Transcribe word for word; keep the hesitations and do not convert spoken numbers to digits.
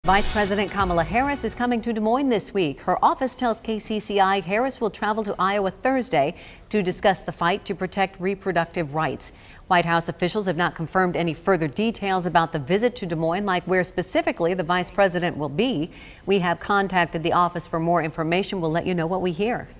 Vice President Kamala Harris is coming to Des Moines this week. Her office tells K C C I Harris will travel to Iowa Thursday to discuss the fight to protect reproductive rights. White House officials have not confirmed any further details about the visit to Des Moines, like where specifically the vice president will be. We have contacted the office for more information. We'll let you know what we hear.